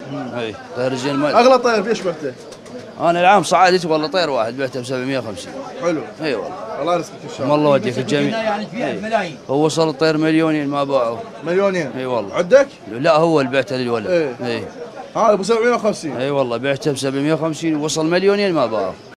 اي طير الزين الملك. اغلى طير بايش بعته؟ انا العام صعدت والله طير واحد بعته ب 750. حلو. اي والله. الله يرزقك ان شاء الله. والله وديك الجميع. يعني تبيع بملايين. هو وصل الطير مليونين ما باعوا. مليونين؟ اي والله. عندك؟ لا هو اللي بعته للولد. اي. هذا ابو 750. اي والله بعته ب 750 ووصل مليونين ما باعوا.